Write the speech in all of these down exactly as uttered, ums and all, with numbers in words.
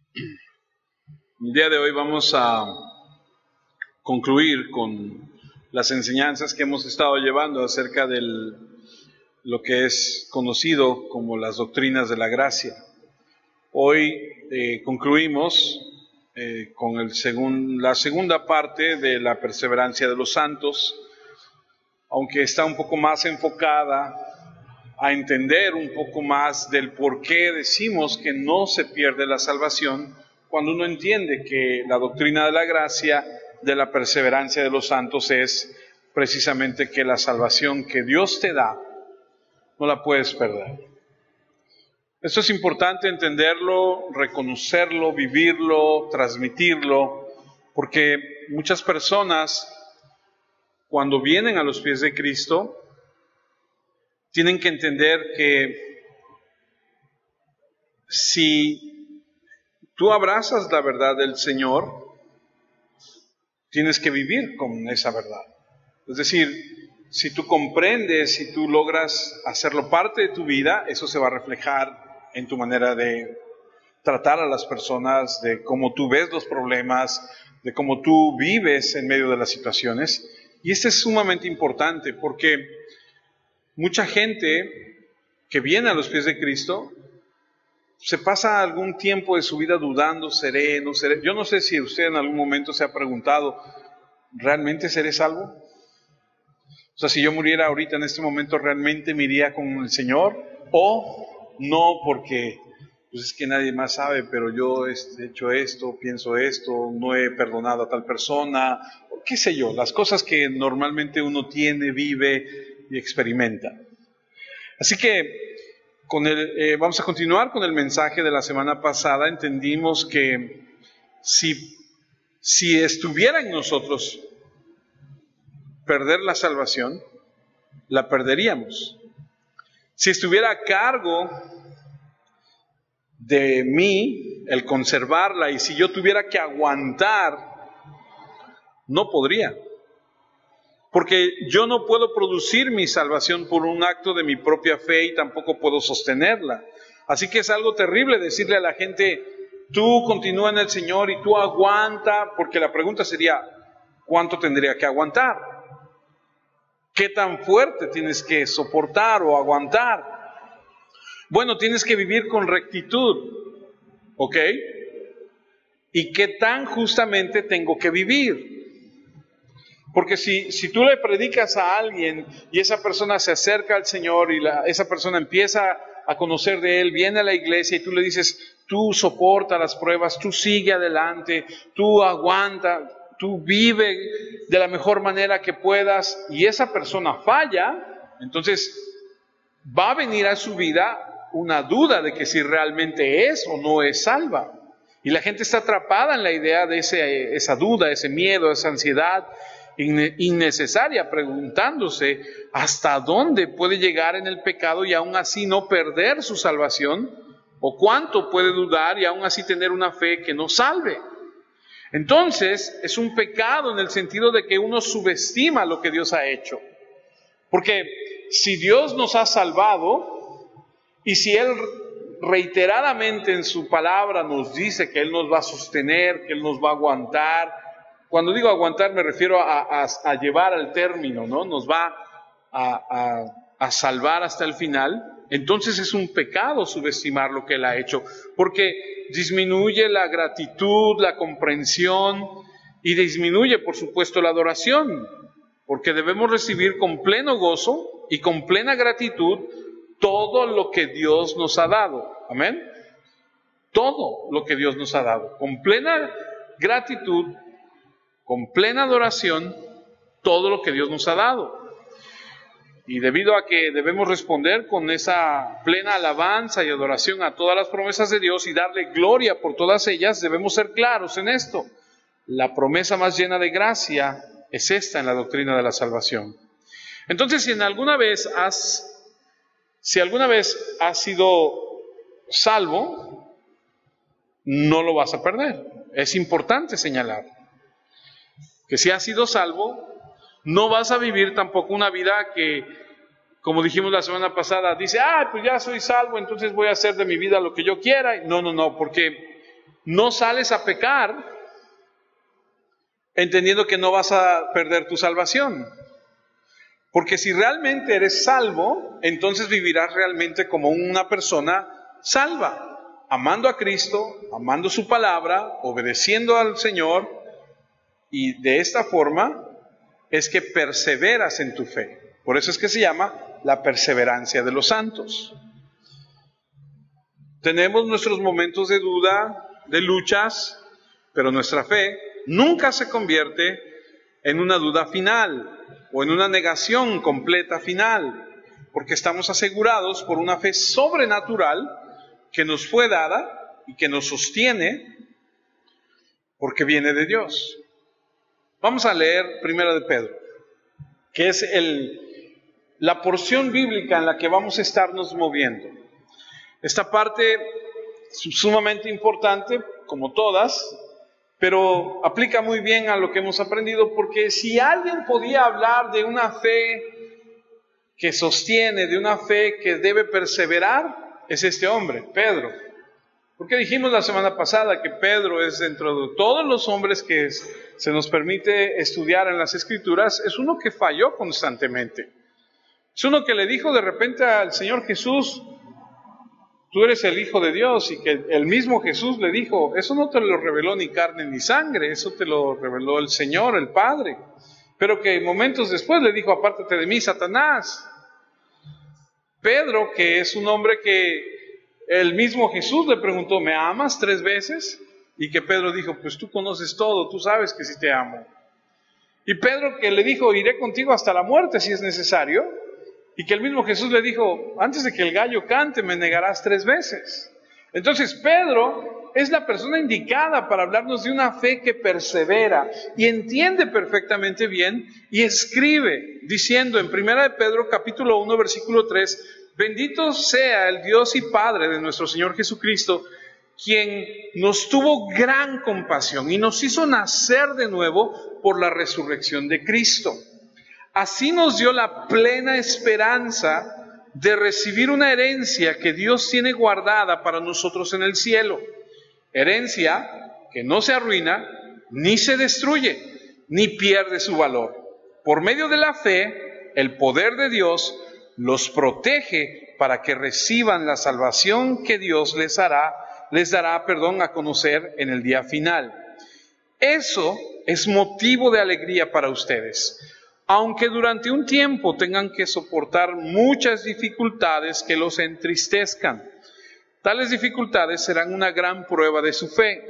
El día de hoy vamos a concluir con las enseñanzas que hemos estado llevando acerca de lo que es conocido como las doctrinas de la gracia. Hoy eh, concluimos eh, con el segun, la segunda parte de la perseverancia de los santos, aunque está un poco más enfocada a entender un poco más del por qué decimos que no se pierde la salvación, cuando uno entiende que la doctrina de la gracia, de la perseverancia de los santos, es precisamente que la salvación que Dios te da, no la puedes perder. Esto es importante entenderlo, reconocerlo, vivirlo, transmitirlo, porque muchas personas, cuando vienen a los pies de Cristo, tienen que entender que si tú abrazas la verdad del Señor, tienes que vivir con esa verdad. Es decir, si tú comprendes, si tú logras hacerlo parte de tu vida, eso se va a reflejar en tu manera de tratar a las personas, de cómo tú ves los problemas, de cómo tú vives en medio de las situaciones. Y esto es sumamente importante porque mucha gente que viene a los pies de Cristo se pasa algún tiempo de su vida dudando, seré, no seré. Yo no sé si usted en algún momento se ha preguntado, ¿realmente seré salvo? O sea, si yo muriera ahorita en este momento, ¿realmente me iría con el Señor? O no, porque pues es que nadie más sabe, pero yo he hecho esto, pienso esto, no he perdonado a tal persona, qué sé yo, las cosas que normalmente uno tiene, vive y experimenta. Así que Con el, eh, vamos a continuar con el mensaje de la semana pasada. Entendimos que si, si estuviera en nosotros perder la salvación, la perderíamos. Si estuviera a cargo de mí el conservarla, y si yo tuviera que aguantar, no podría. Porque yo no puedo producir mi salvación por un acto de mi propia fe y tampoco puedo sostenerla. Así que es algo terrible decirle a la gente, tú continúa en el Señor y tú aguanta, porque la pregunta sería, ¿cuánto tendría que aguantar? ¿Qué tan fuerte tienes que soportar o aguantar? Bueno, tienes que vivir con rectitud, ¿ok? ¿Y qué tan justamente tengo que vivir? Porque si, si tú le predicas a alguien y esa persona se acerca al Señor y la, esa persona empieza a conocer de Él, viene a la iglesia y tú le dices, tú soporta las pruebas, tú sigue adelante, tú aguanta, tú vive de la mejor manera que puedas, y esa persona falla, entonces va a venir a su vida una duda de que si realmente es o no es salva. Y la gente está atrapada en la idea de ese, esa duda, ese miedo, esa ansiedad innecesaria, preguntándose hasta dónde puede llegar en el pecado y aún así no perder su salvación, o cuánto puede dudar y aún así tener una fe que no salve. Entonces es un pecado en el sentido de que uno subestima lo que Dios ha hecho, porque si Dios nos ha salvado y si Él reiteradamente en su palabra nos dice que Él nos va a sostener, que Él nos va a aguantar. Cuando digo aguantar me refiero a, a, a llevar al término, ¿no? Nos va a, a, a salvar hasta el final. Entonces es un pecado subestimar lo que Él ha hecho, porque disminuye la gratitud, la comprensión y disminuye, por supuesto, la adoración, porque debemos recibir con pleno gozo y con plena gratitud todo lo que Dios nos ha dado. Amén. Todo lo que Dios nos ha dado, con plena gratitud, con plena adoración, todo lo que Dios nos ha dado. Y debido a que debemos responder con esa plena alabanza y adoración a todas las promesas de Dios y darle gloria por todas ellas, debemos ser claros en esto. La promesa más llena de gracia es esta en la doctrina de la salvación. Entonces, si en alguna vez has, si alguna vez has sido salvo, no lo vas a perder. Es importante señalar que si has sido salvo, no vas a vivir tampoco una vida que, como dijimos la semana pasada, dice, ah, pues ya soy salvo, entonces voy a hacer de mi vida lo que yo quiera. No, no, no, porque no sales a pecar entendiendo que no vas a perder tu salvación. Porque si realmente eres salvo, entonces vivirás realmente como una persona salva, amando a Cristo, amando su palabra, obedeciendo al Señor, y de esta forma es que perseveras en tu fe. Por eso es que se llama la perseverancia de los santos. Tenemos nuestros momentos de duda, de luchas, pero nuestra fe nunca se convierte en una duda final o en una negación completa final, porque estamos asegurados por una fe sobrenatural que nos fue dada y que nos sostiene porque viene de Dios. Vamos a leer Primera de Pedro, que es el, la porción bíblica en la que vamos a estarnos moviendo. Esta parte es sumamente importante, como todas, pero aplica muy bien a lo que hemos aprendido, porque si alguien podía hablar de una fe que sostiene, de una fe que debe perseverar, es este hombre, Pedro. Porque dijimos la semana pasada que Pedro es, dentro de todos los hombres que es, se nos permite estudiar en las Escrituras, es uno que falló constantemente. Es uno que le dijo de repente al Señor Jesús: tú eres el Hijo de Dios, y que el mismo Jesús le dijo: eso no te lo reveló ni carne ni sangre, eso te lo reveló el Señor, el Padre. Pero que momentos después le dijo: apártate de mí, Satanás. Pedro, que es un hombre que el mismo Jesús le preguntó: ¿me amas? Tres veces. Y que Pedro dijo: pues tú conoces todo, tú sabes que sí te amo. Y Pedro, que le dijo: iré contigo hasta la muerte si es necesario. Y que el mismo Jesús le dijo: antes de que el gallo cante me negarás tres veces. Entonces Pedro es la persona indicada para hablarnos de una fe que persevera y entiende perfectamente bien, y escribe diciendo en Primera de Pedro capítulo uno versículo tres: bendito sea el Dios y Padre de nuestro Señor Jesucristo, quien nos tuvo gran compasión y nos hizo nacer de nuevo por la resurrección de Cristo. Así nos dio la plena esperanza de recibir una herencia que Dios tiene guardada para nosotros en el cielo. Herencia que no se arruina, ni se destruye, ni pierde su valor. Por medio de la fe, el poder de Dios los protege para que reciban la salvación que Dios les hará, les dará, perdón, a conocer en el día final. Eso es motivo de alegría para ustedes, aunque durante un tiempo tengan que soportar muchas dificultades que los entristezcan. Tales dificultades serán una gran prueba de su fe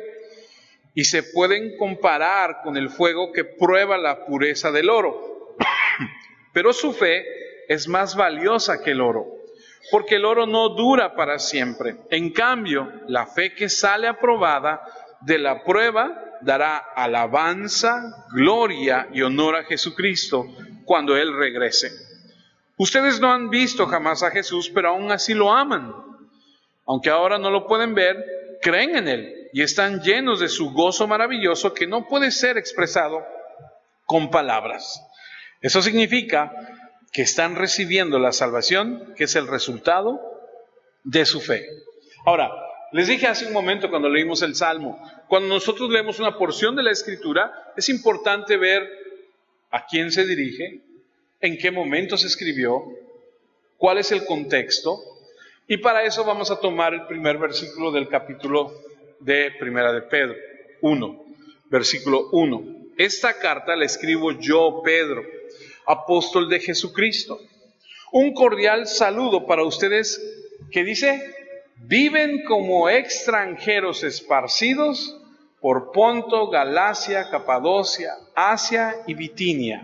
y se pueden comparar con el fuego que prueba la pureza del oro. Pero su fe es más valiosa que el oro, porque el oro no dura para siempre. En cambio, la fe que sale aprobada de la prueba dará alabanza, gloria y honor a Jesucristo cuando Él regrese. Ustedes no han visto jamás a Jesús, pero aún así lo aman. Aunque ahora no lo pueden ver, creen en Él y están llenos de su gozo maravilloso que no puede ser expresado con palabras. Eso significa que están recibiendo la salvación, que es el resultado de su fe. Ahora, les dije hace un momento cuando leímos el Salmo, cuando nosotros leemos una porción de la Escritura, es importante ver a quién se dirige, en qué momento se escribió, cuál es el contexto, y para eso vamos a tomar el primer versículo del capítulo de Primera de Pedro, uno, versículo uno. Esta carta la escribo yo, Pedro, apóstol de Jesucristo. Un cordial saludo para ustedes que dice: viven como extranjeros esparcidos por Ponto, Galacia, Capadocia, Asia y Bitinia.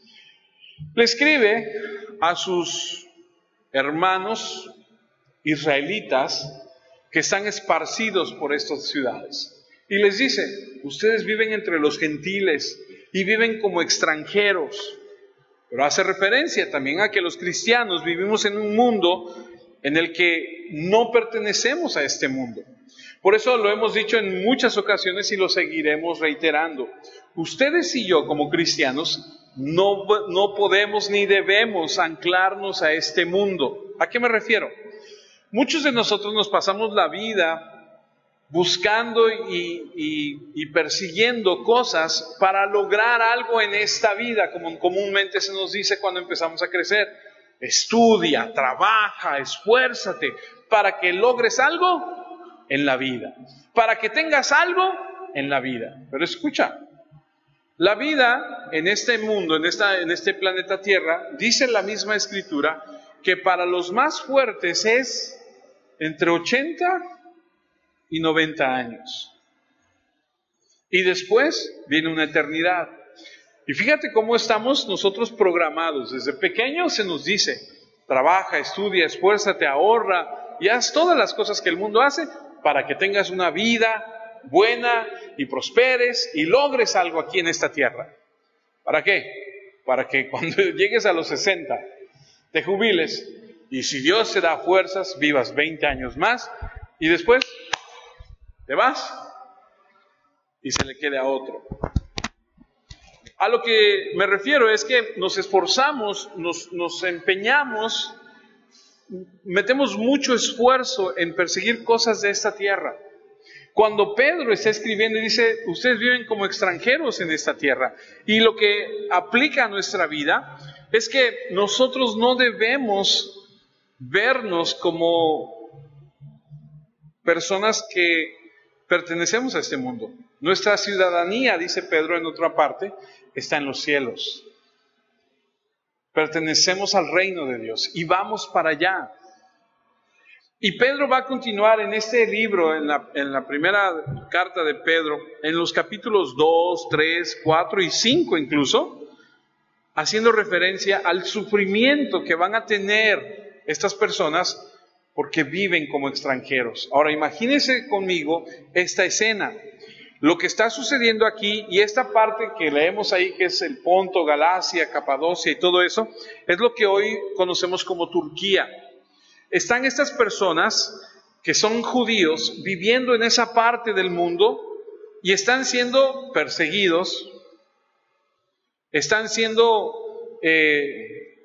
Le escribe a sus hermanos israelitas que están esparcidos por estas ciudades. Y les dice: ustedes viven entre los gentiles y viven como extranjeros. Pero hace referencia también a que los cristianos vivimos en un mundo en el que no pertenecemos a este mundo. Por eso lo hemos dicho en muchas ocasiones y lo seguiremos reiterando. Ustedes y yo como cristianos no, no podemos ni debemos anclarnos a este mundo. ¿A qué me refiero? Muchos de nosotros nos pasamos la vida buscando y, y, y persiguiendo cosas para lograr algo en esta vida, como comúnmente se nos dice cuando empezamos a crecer. Estudia, trabaja, esfuérzate para que logres algo en la vida, para que tengas algo en la vida. Pero escucha, la vida en este mundo, en, esta, en este planeta Tierra, dice la misma Escritura que para los más fuertes es entre ochenta y noventa años. Y después viene una eternidad. Y fíjate cómo estamos nosotros programados. Desde pequeños se nos dice, trabaja, estudia, esfuérzate, ahorra y haz todas las cosas que el mundo hace para que tengas una vida buena y prosperes y logres algo aquí en esta tierra. ¿Para qué? Para que cuando llegues a los sesenta te jubiles y si Dios te da fuerzas, vivas veinte años más y después te vas y se le quede a otro. A lo que me refiero es que nos esforzamos, nos, nos empeñamos, metemos mucho esfuerzo en perseguir cosas de esta tierra. Cuando Pedro está escribiendo y dice, ustedes viven como extranjeros en esta tierra. Y lo que aplica a nuestra vida es que nosotros no debemos vernos como personas que pertenecemos a este mundo. Nuestra ciudadanía, dice Pedro en otra parte, está en los cielos. Pertenecemos al reino de Dios y vamos para allá. Y Pedro va a continuar en este libro, en la, en la primera carta de Pedro, en los capítulos dos, tres, cuatro y cinco incluso, haciendo referencia al sufrimiento que van a tener estas personas porque viven como extranjeros. Ahora imagínense conmigo esta escena. Lo que está sucediendo aquí y esta parte que leemos ahí, que es el Ponto, Galacia, Capadocia y todo eso, es lo que hoy conocemos como Turquía. Están estas personas que son judíos viviendo en esa parte del mundo y están siendo perseguidos, están siendo eh,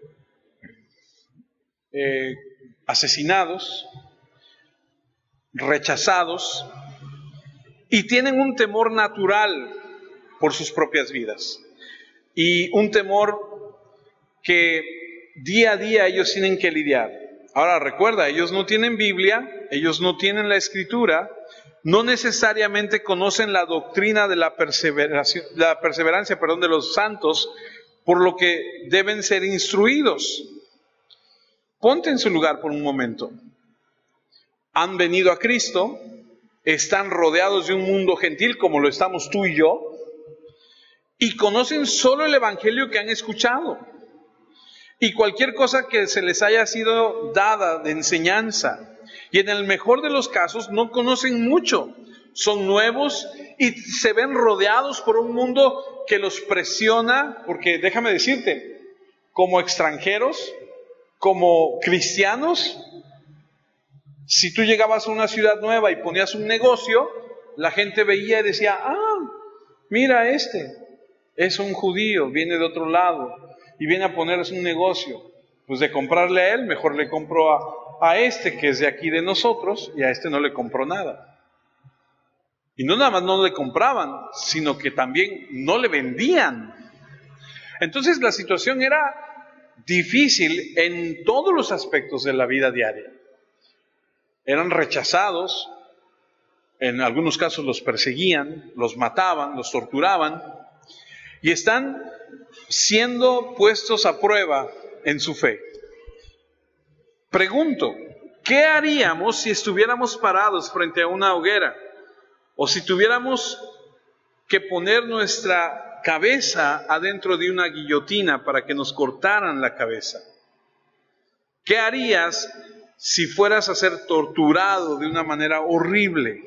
eh, asesinados, rechazados, y tienen un temor natural por sus propias vidas. Y un temor que día a día ellos tienen que lidiar. Ahora recuerda, ellos no tienen Biblia, ellos no tienen la Escritura, no necesariamente conocen la doctrina de la perseverancia, la perseverancia, perdón, de los santos, por lo que deben ser instruidos. Ponte en su lugar por un momento. Han venido a Cristo, están rodeados de un mundo gentil como lo estamos tú y yo, y conocen solo el evangelio que han escuchado. Y cualquier cosa que se les haya sido dada de enseñanza. Y en el mejor de los casos no conocen mucho. Son nuevos y se ven rodeados por un mundo que los presiona. Porque déjame decirte, como extranjeros, como cristianos, si tú llegabas a una ciudad nueva y ponías un negocio, la gente veía y decía, ah, mira este, es un judío, viene de otro lado. Y viene a ponerles un negocio, pues de comprarle a él, mejor le compro a, a este que es de aquí de nosotros, y a este no le compró nada. Y no nada más no le compraban, sino que también no le vendían. Entonces la situación era difícil en todos los aspectos de la vida diaria. Eran rechazados, en algunos casos los perseguían, los mataban, los torturaban, y están siendo puestos a prueba en su fe. Pregunto, ¿qué haríamos si estuviéramos parados frente a una hoguera? O si tuviéramos que poner nuestra cabeza adentro de una guillotina para que nos cortaran la cabeza. ¿Qué harías si fueras a ser torturado de una manera horrible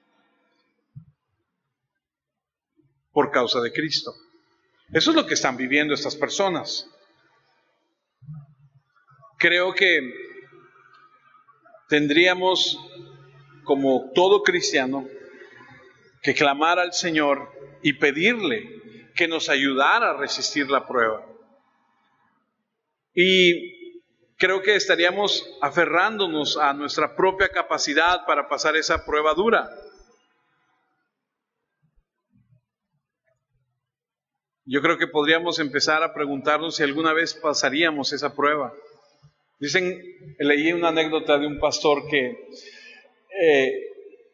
por causa de Cristo? Eso es lo que están viviendo estas personas. Creo que tendríamos, como todo cristiano, que clamar al Señor y pedirle que nos ayudara a resistir la prueba. Y creo que estaríamos aferrándonos a nuestra propia capacidad para pasar esa prueba dura. yo creo que podríamos empezar a preguntarnos si alguna vez pasaríamos esa prueba. Dicen, leí una anécdota de un pastor que eh,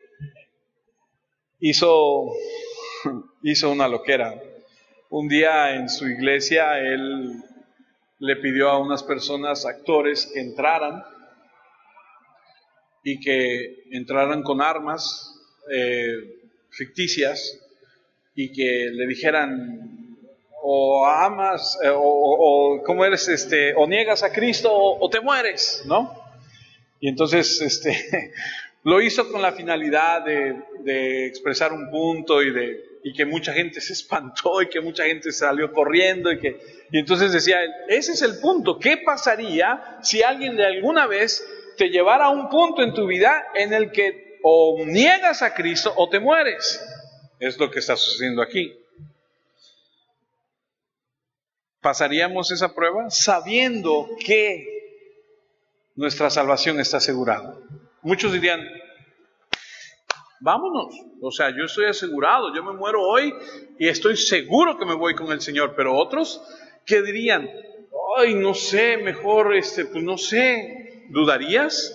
hizo, hizo una loquera. Un día en su iglesia él le pidió a unas personas, actores, que entraran y que entraran con armas eh, ficticias y que le dijeran o amas eh, o, o cómo eres este o niegas a Cristo o, o te mueres, ¿no? Y entonces este lo hizo con la finalidad de, de expresar un punto y de y que mucha gente se espantó y que mucha gente salió corriendo y que y entonces decía él, ese es el punto. ¿Qué pasaría si alguien de alguna vez te llevara a un punto en tu vida en el que o niegas a Cristo o te mueres? Es lo que está sucediendo aquí. ¿Pasaríamos esa prueba sabiendo que nuestra salvación está asegurada? Muchos dirían, vámonos, o sea, yo estoy asegurado, yo me muero hoy y estoy seguro que me voy con el Señor. Pero otros que dirían, ay, no sé, mejor, este, pues no sé, ¿dudarías?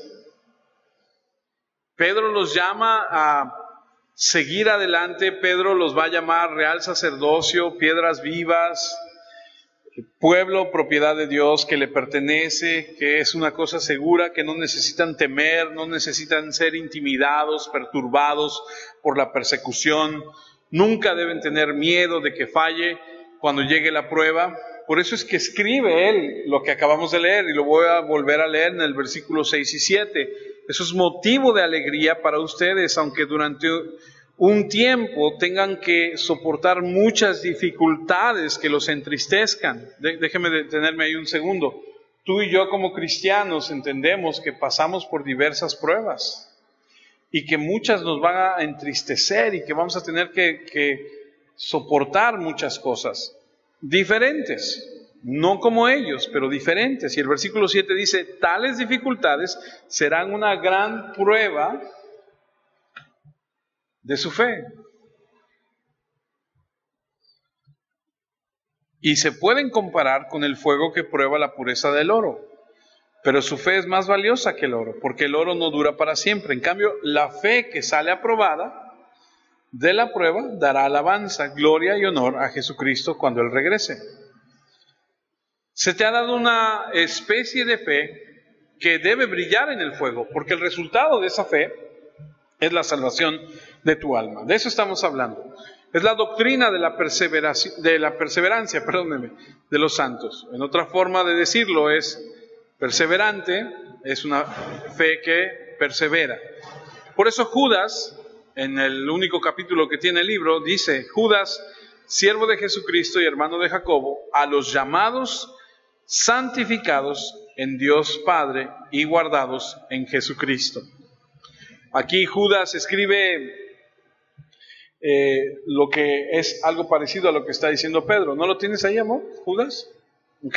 Pedro los llama a seguir adelante. Pedro los va a llamar real sacerdocio, piedras vivas, pueblo, propiedad de Dios que le pertenece, que es una cosa segura, que no necesitan temer, no necesitan ser intimidados, perturbados por la persecución. Nunca deben tener miedo de que falle cuando llegue la prueba. Por eso es que escribe él lo que acabamos de leer, y lo voy a volver a leer en el versículo seis y siete. Eso es motivo de alegría para ustedes, aunque durante un tiempo tengan que soportar muchas dificultades que los entristezcan. De, déjeme detenerme ahí un segundo. Tú y yo como cristianos entendemos que pasamos por diversas pruebas y que muchas nos van a entristecer y que vamos a tener que, que soportar muchas cosas diferentes. No como ellos, pero diferentes. Y el versículo siete dice, tales dificultades serán una gran prueba de su fe. Y se pueden comparar con el fuego que prueba la pureza del oro. Pero su fe es más valiosa que el oro, porque el oro no dura para siempre. En cambio, la fe que sale aprobada de la prueba dará alabanza, gloria y honor a Jesucristo cuando Él regrese. Se te ha dado una especie de fe que debe brillar en el fuego, porque el resultado de esa fe es la salvación de tu alma. De eso estamos hablando. Es la doctrina de la perseverancia, de la perseverancia, perdónenme, de los santos. En otra forma de decirlo es perseverante, es una fe que persevera. Por eso Judas, en el único capítulo que tiene el libro, dice, Judas, siervo de Jesucristo y hermano de Jacobo, a los llamados, santificados en Dios Padre y guardados en Jesucristo. Aquí Judas escribe eh, lo que es algo parecido a lo que está diciendo Pedro. ¿No lo tienes ahí, amor? ¿Judas? Ok.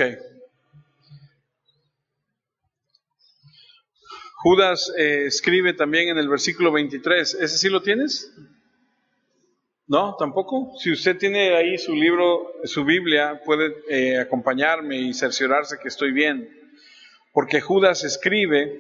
Judas eh, escribe también en el versículo veintitrés. ¿Ese sí lo tienes? ¿No? ¿Tampoco? Si usted tiene ahí su libro, su Biblia, puede eh, acompañarme y cerciorarse que estoy bien. Porque Judas escribe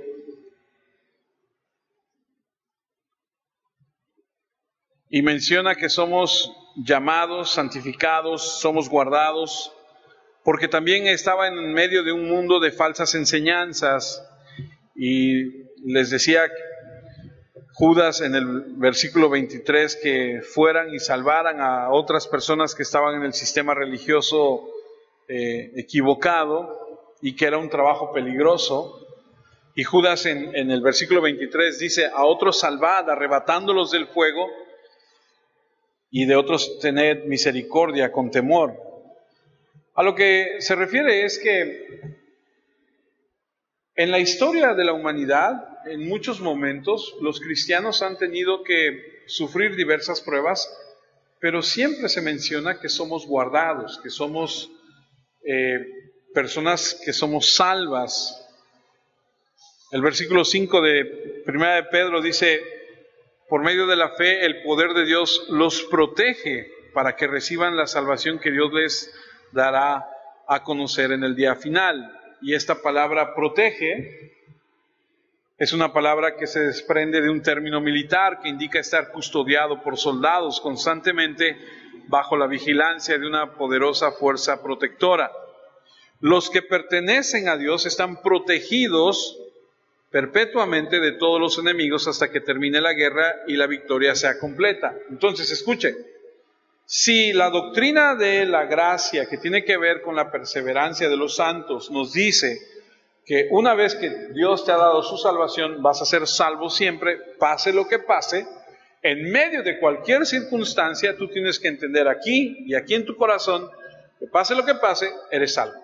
y menciona que somos llamados, santificados, somos guardados, porque también estaba en medio de un mundo de falsas enseñanzas. Y les decía Judas en el versículo veintitrés que fueran y salvaran a otras personas que estaban en el sistema religioso eh, equivocado y que era un trabajo peligroso. Y Judas en, en el versículo veintitrés dice, a otros salvad, arrebatándolos del fuego, y de otros tened misericordia con temor. A lo que se refiere es que en la historia de la humanidad, en muchos momentos, los cristianos han tenido que sufrir diversas pruebas, pero siempre se menciona que somos guardados, que somos eh, personas que somos salvas. El versículo cinco de Primera de Pedro dice, por medio de la fe el poder de Dios los protege para que reciban la salvación que Dios les dará a conocer en el día final. Y esta palabra protege es una palabra que se desprende de un término militar que indica estar custodiado por soldados constantemente bajo la vigilancia de una poderosa fuerza protectora. Los que pertenecen a Dios están protegidos perpetuamente de todos los enemigos hasta que termine la guerra y la victoria sea completa. Entonces, escuche, si la doctrina de la gracia, que tiene que ver con la perseverancia de los santos, nos dice que una vez que Dios te ha dado su salvación, vas a ser salvo siempre, pase lo que pase, en medio de cualquier circunstancia, tú tienes que entender aquí y aquí en tu corazón, que pase lo que pase, eres salvo.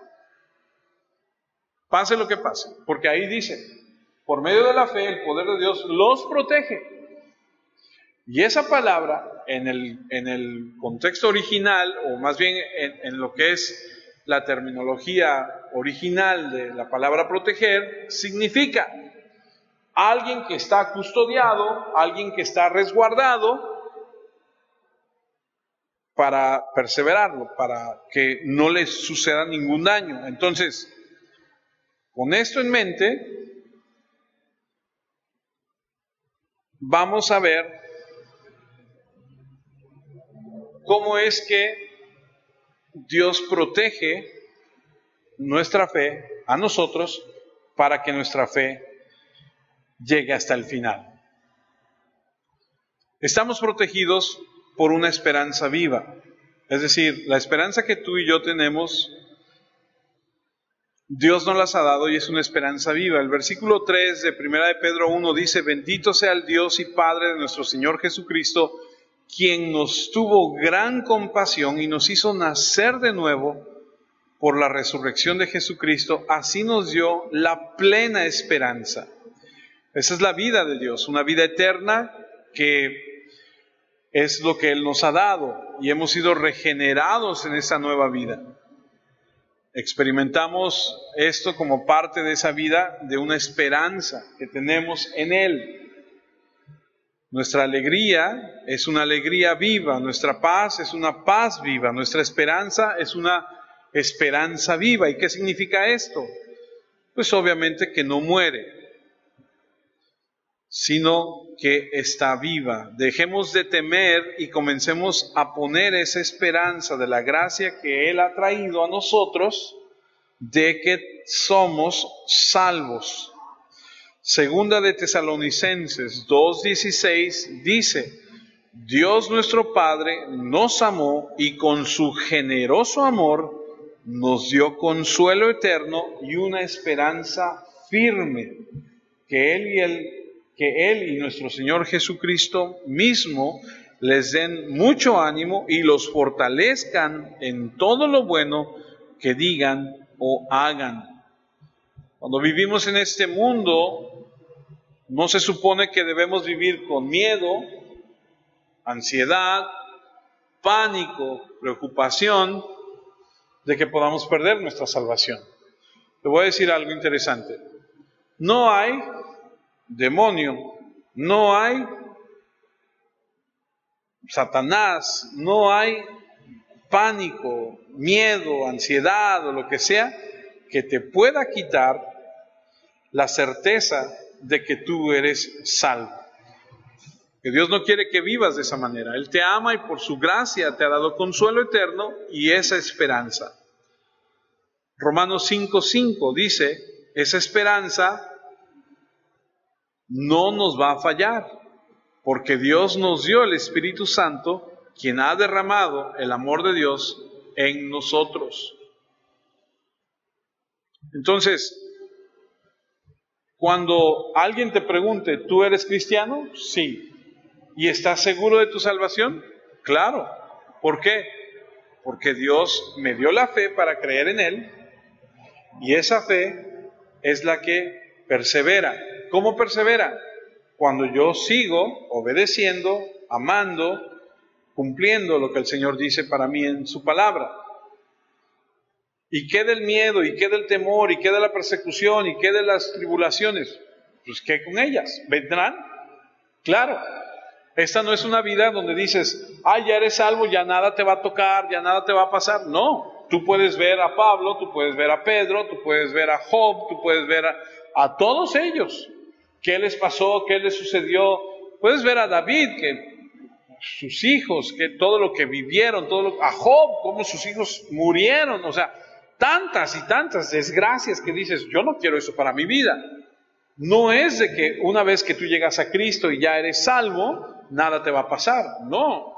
Pase lo que pase, porque ahí dice, por medio de la fe, el poder de Dios los protege. Y esa palabra, en el, en el contexto original, o más bien en, en lo que es la terminología original de la palabra proteger, significa alguien que está custodiado, alguien que está resguardado para perseverarlo, para que no le suceda ningún daño. Entonces, con esto en mente, vamos a ver cómo es que Dios protege nuestra fe a nosotros para que nuestra fe llegue hasta el final. Estamos protegidos por una esperanza viva. Es decir, la esperanza que tú y yo tenemos, Dios nos las ha dado y es una esperanza viva. El versículo tres de primera de Pedro uno dice, bendito sea el Dios y Padre de nuestro Señor Jesucristo, quien nos tuvo gran compasión y nos hizo nacer de nuevo por la resurrección de Jesucristo, así nos dio la plena esperanza. Esa es la vida de Dios, una vida eterna que es lo que Él nos ha dado y hemos sido regenerados en esta nueva vida. Experimentamos esto como parte de esa vida, de una esperanza que tenemos en Él. Nuestra alegría es una alegría viva, nuestra paz es una paz viva, nuestra esperanza es una esperanza viva. ¿Y qué significa esto? Pues obviamente que no muere, sino que está viva. Dejemos de temer y comencemos a poner esa esperanza de la gracia que Él ha traído a nosotros, de que somos salvos. Segunda de Tesalonicenses dos dieciséis dice, Dios nuestro Padre nos amó y con su generoso amor nos dio consuelo eterno y una esperanza firme, que Él y, el, que Él y nuestro Señor Jesucristo mismo les den mucho ánimo y los fortalezcan en todo lo bueno que digan o hagan. Cuando vivimos en este mundo, no se supone que debemos vivir con miedo, ansiedad, pánico, preocupación de que podamos perder nuestra salvación. Te voy a decir algo interesante. No hay demonio, no hay Satanás, no hay pánico, miedo, ansiedad o lo que sea que te pueda quitar la certeza de que tú eres salvo. Que Dios no quiere que vivas de esa manera. Él te ama y por su gracia te ha dado consuelo eterno y esa esperanza. Romanos cinco cinco dice, esa esperanza no nos va a fallar, porque Dios nos dio el Espíritu Santo, quien ha derramado el amor de Dios en nosotros. Entonces, cuando alguien te pregunte, ¿tú eres cristiano? Sí. ¿Y estás seguro de tu salvación? Claro. ¿Por qué? Porque Dios me dio la fe para creer en Él y esa fe es la que persevera. ¿Cómo persevera? Cuando yo sigo obedeciendo, amando, cumpliendo lo que el Señor dice para mí en su palabra. ¿Y qué del miedo? ¿Y qué del temor? ¿Y qué de la persecución? ¿Y qué de las tribulaciones? Pues ¿qué con ellas? ¿Vendrán? Claro. Esta no es una vida donde dices, ay, ya eres salvo, ya nada te va a tocar, ya nada te va a pasar. No, tú puedes ver a Pablo, tú puedes ver a Pedro, tú puedes ver a Job, tú puedes ver a, a todos ellos. ¿Qué les pasó? ¿Qué les sucedió? Puedes ver a David, que sus hijos, que todo lo que vivieron, todo lo, a Job, cómo sus hijos murieron. O sea, tantas y tantas desgracias que dices, yo no quiero eso para mi vida. No es de que una vez que tú llegas a Cristo y ya eres salvo, nada te va a pasar. No.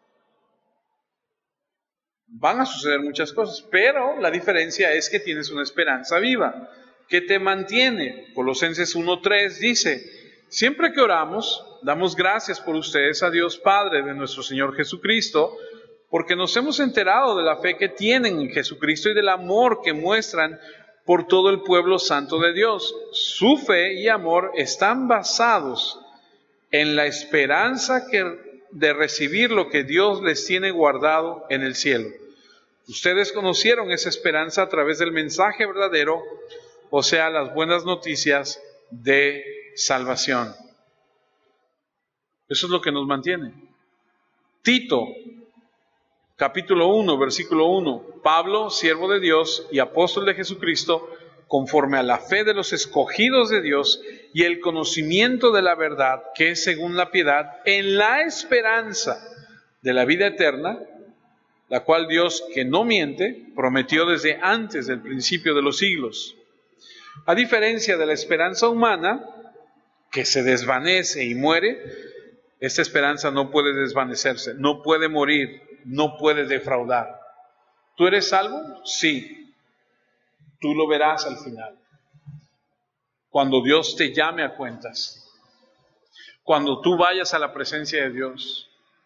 Van a suceder muchas cosas, pero la diferencia es que tienes una esperanza viva, que te mantiene. Colosenses uno tres dice, siempre que oramos, damos gracias por ustedes a Dios Padre de nuestro Señor Jesucristo, porque nos hemos enterado de la fe que tienen en Jesucristo y del amor que muestran por todo el pueblo santo de Dios. Su fe y amor están basados en la esperanza que, de recibir lo que Dios les tiene guardado en el cielo. Ustedes conocieron esa esperanza a través del mensaje verdadero, o sea, las buenas noticias de salvación. Eso es lo que nos mantiene. Tito, capítulo uno, versículo uno. Pablo, siervo de Dios y apóstol de Jesucristo, conforme a la fe de los escogidos de Dios y el conocimiento de la verdad, que es según la piedad, en la esperanza de la vida eterna, la cual Dios, que no miente, prometió desde antes del principio de los siglos. A diferencia de la esperanza humana, que se desvanece y muere, esta esperanza no puede desvanecerse, no puede morir, no puede defraudar. ¿Tú eres salvo? Sí. Tú lo verás al final. Cuando Dios te llame a cuentas. Cuando tú vayas a la presencia de Dios.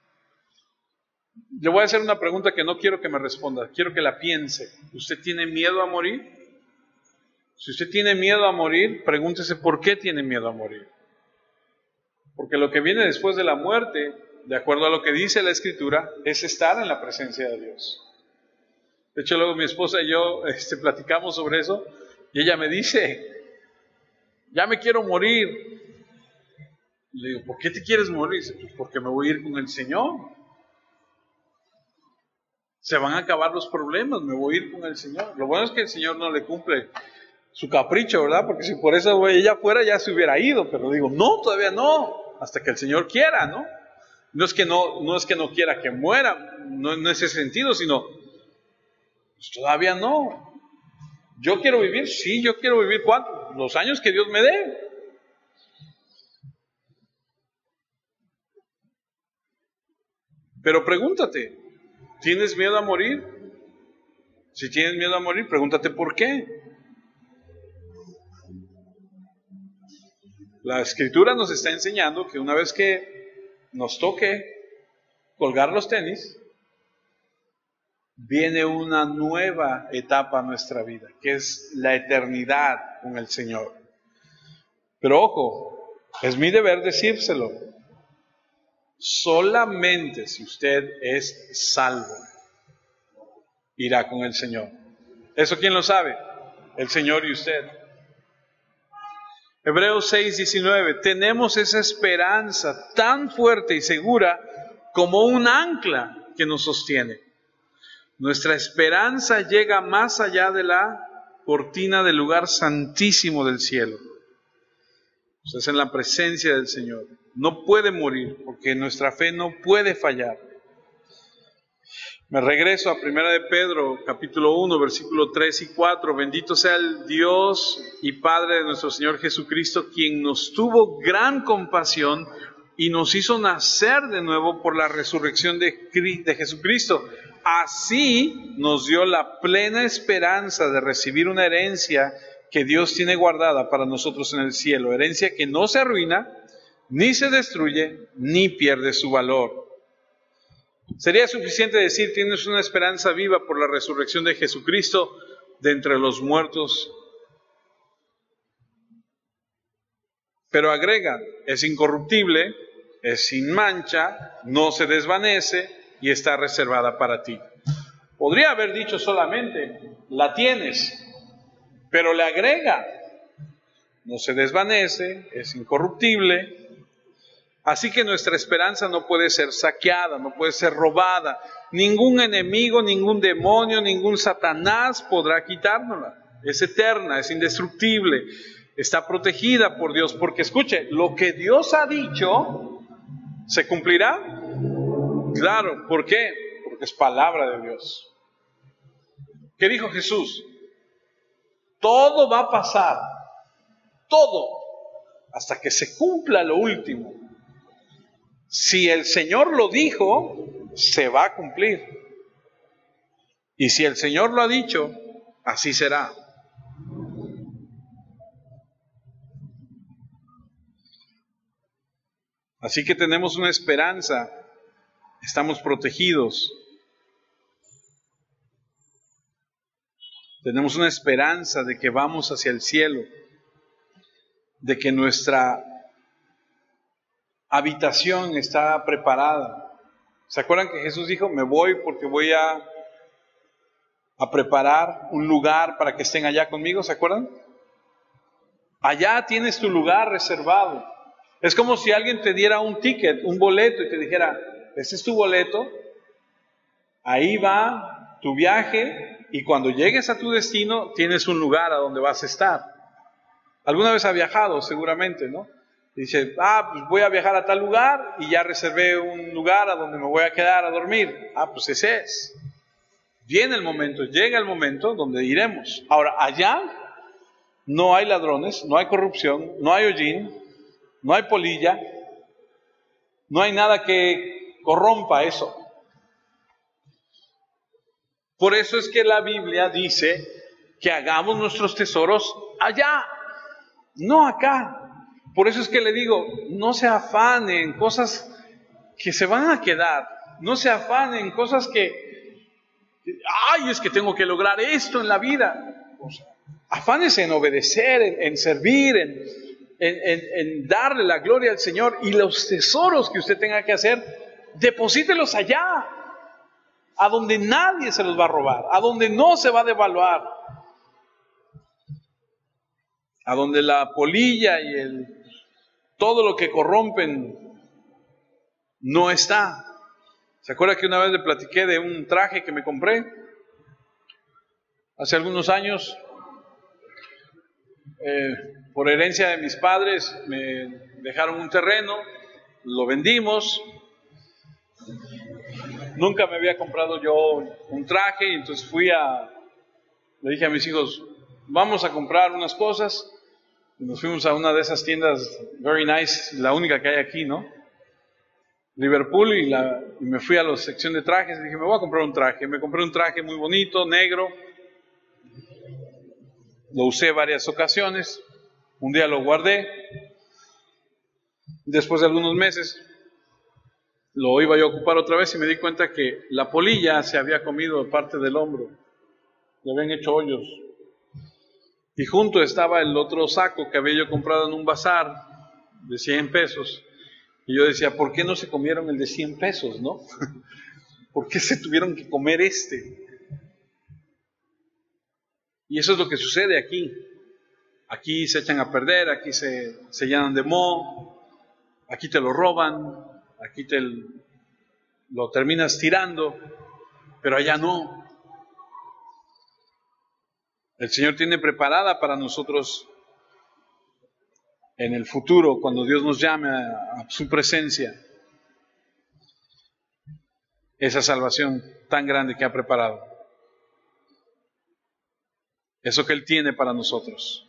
Le voy a hacer una pregunta que no quiero que me responda, quiero que la piense. ¿Usted tiene miedo a morir? Si usted tiene miedo a morir, pregúntese por qué tiene miedo a morir. Porque lo que viene después de la muerte, de acuerdo a lo que dice la Escritura, es estar en la presencia de Dios. De hecho, luego mi esposa y yo este, platicamos sobre eso, y ella me dice, ya me quiero morir. Y le digo, ¿por qué te quieres morir? Dice, pues porque me voy a ir con el Señor. Se van a acabar los problemas, me voy a ir con el Señor. Lo bueno es que el Señor no le cumple su capricho, ¿verdad? Porque si por eso ella fuera, ya se hubiera ido. Pero digo, no, todavía no, hasta que el Señor quiera, ¿no? No es que no, no es que no quiera que muera, no en ese sentido, sino, pues todavía no. ¿Yo quiero vivir? Sí, yo quiero vivir, ¿cuánto? Los años que Dios me dé. Pero pregúntate, ¿tienes miedo a morir? Si tienes miedo a morir, pregúntate por qué. La Escritura nos está enseñando que una vez que nos toque colgar los tenis, viene una nueva etapa a nuestra vida, que es la eternidad con el Señor. Pero ojo, es mi deber decírselo. Solamente si usted es salvo, irá con el Señor. ¿Eso quién lo sabe? El Señor y usted. Hebreos seis diecinueve. Tenemos esa esperanza tan fuerte y segura como un ancla que nos sostiene. Nuestra esperanza llega más allá de la cortina del lugar santísimo del cielo. Usted es en la presencia del Señor. No puede morir porque nuestra fe no puede fallar. Me regreso a Primera de Pedro, capítulo uno, versículo tres y cuatro. Bendito sea el Dios y Padre de nuestro Señor Jesucristo, quien nos tuvo gran compasión y nos hizo nacer de nuevo por la resurrección de, de Jesucristo. Así nos dio la plena esperanza de recibir una herencia que Dios tiene guardada para nosotros en el cielo. Herencia que no se arruina, ni se destruye, ni pierde su valor. Sería suficiente decir, tienes una esperanza viva por la resurrección de Jesucristo de entre los muertos. Pero agrega, es incorruptible, es sin mancha, no se desvanece y está reservada para ti. Podría haber dicho solamente, la tienes, pero le agrega, no se desvanece, es incorruptible, Así que nuestra esperanza no puede ser saqueada, no puede ser robada. Ningún enemigo, ningún demonio, ningún Satanás podrá quitárnosla. Es eterna, es indestructible, está protegida por Dios. Porque escuche, lo que Dios ha dicho, ¿se cumplirá? Claro, ¿por qué? Porque es palabra de Dios. ¿Qué dijo Jesús? Todo va a pasar, todo, hasta que se cumpla lo último. Si el Señor lo dijo, se va a cumplir. Y si el Señor lo ha dicho, así será. Así que tenemos una esperanza, estamos protegidos. Tenemos una esperanza de que vamos hacia el cielo, de que nuestra habitación está preparada. ¿Se acuerdan que Jesús dijo, me voy porque voy a, a preparar un lugar para que estén allá conmigo? ¿Se acuerdan? Allá tienes tu lugar reservado. Es como si alguien te diera un ticket, un boleto y te dijera, este es tu boleto, ahí va tu viaje y cuando llegues a tu destino tienes un lugar a donde vas a estar. Alguna vez ha viajado seguramente, ¿no? Dice, ah, pues voy a viajar a tal lugar y ya reservé un lugar a donde me voy a quedar a dormir. Ah, pues ese es. Viene el momento, llega el momento donde iremos. Ahora, allá no hay ladrones, no hay corrupción, no hay hollín, no hay polilla, no hay nada que corrompa eso. Por eso es que la Biblia dice que hagamos nuestros tesoros allá, no acá. Por eso es que le digo, no se afane en cosas que se van a quedar, no se afane en cosas que, ay, es que tengo que lograr esto en la vida. O sea, afánese en obedecer, en, en servir, en, en, en, en darle la gloria al Señor, y los tesoros que usted tenga que hacer, deposítelos allá, a donde nadie se los va a robar, a donde no se va a devaluar, a donde la polilla y el todo lo que corrompen no está. ¿Se acuerda que una vez le platiqué de un traje que me compré hace algunos años? Eh, por herencia de mis padres me dejaron un terreno, lo vendimos. Nunca me había comprado yo un traje y entonces fui a, le dije a mis hijos, vamos a comprar unas cosas. Y nos fuimos a una de esas tiendas very nice, la única que hay aquí, ¿no? Liverpool, y, la, y me fui a la sección de trajes y dije, me voy a comprar un traje. Me compré un traje muy bonito, negro. Lo usé varias ocasiones. Un día lo guardé. Después de algunos meses lo iba yo a ocupar otra vez y me di cuenta que la polilla se había comido parte del hombro. Le habían hecho hoyos. Y junto estaba el otro saco que había yo comprado en un bazar de cien pesos. Y yo decía, ¿por qué no se comieron el de cien pesos, no? ¿Por qué se tuvieron que comer este? Y eso es lo que sucede aquí. Aquí se echan a perder, aquí se, se llenan de moho, aquí te lo roban, aquí te lo terminas tirando, pero allá no. El Señor tiene preparada para nosotros en el futuro, cuando Dios nos llame a, a su presencia, esa salvación tan grande que ha preparado. Eso que Él tiene para nosotros.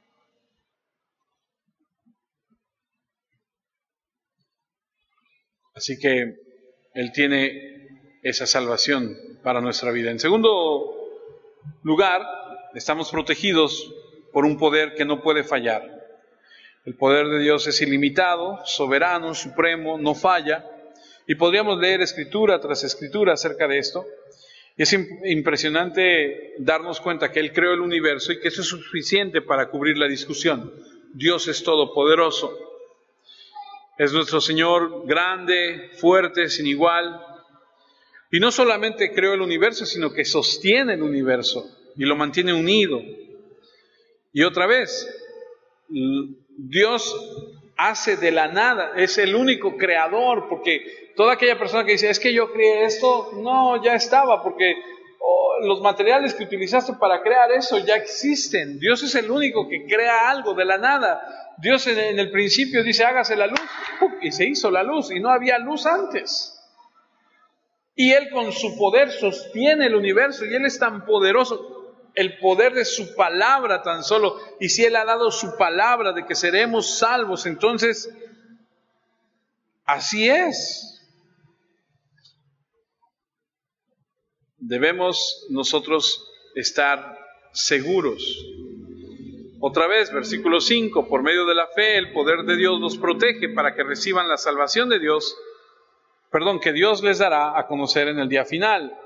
Así que Él tiene esa salvación para nuestra vida. En segundo lugar, estamos protegidos por un poder que no puede fallar. El poder de Dios es ilimitado, soberano, supremo, no falla. Y podríamos leer escritura tras escritura acerca de esto. Y es impresionante darnos cuenta que Él creó el universo y que eso es suficiente para cubrir la discusión. Dios es todopoderoso. Es nuestro Señor grande, fuerte, sin igual. Y no solamente creó el universo, sino que sostiene el universo y lo mantiene unido. Y otra vez, Dios hace de la nada, es el único creador, porque toda aquella persona que dice, es que yo creé esto, no, ya estaba, porque oh, los materiales que utilizaste para crear eso ya existen. Dios es el único que crea algo de la nada. Dios en, en el principio dice, hágase la luz, y se hizo la luz, y no había luz antes. Y Él con su poder sostiene el universo, y Él es tan poderoso, el poder de su palabra tan solo, y si Él ha dado su palabra de que seremos salvos, entonces, así es. Debemos nosotros estar seguros. Otra vez, versículo cinco, por medio de la fe, el poder de Dios los protege para que reciban la salvación de Dios, perdón, que Dios les dará a conocer en el día final.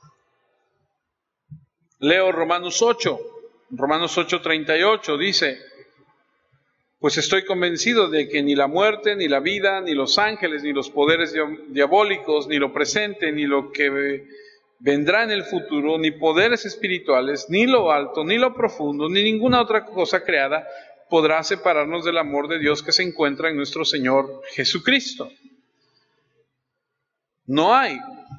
Leo Romanos ocho, Romanos ocho, treinta y ocho, dice, pues estoy convencido de que ni la muerte, ni la vida, ni los ángeles, ni los poderes diabólicos, ni lo presente, ni lo que vendrá en el futuro, ni poderes espirituales, ni lo alto, ni lo profundo, ni ninguna otra cosa creada podrá separarnos del amor de Dios que se encuentra en nuestro Señor Jesucristo. No hay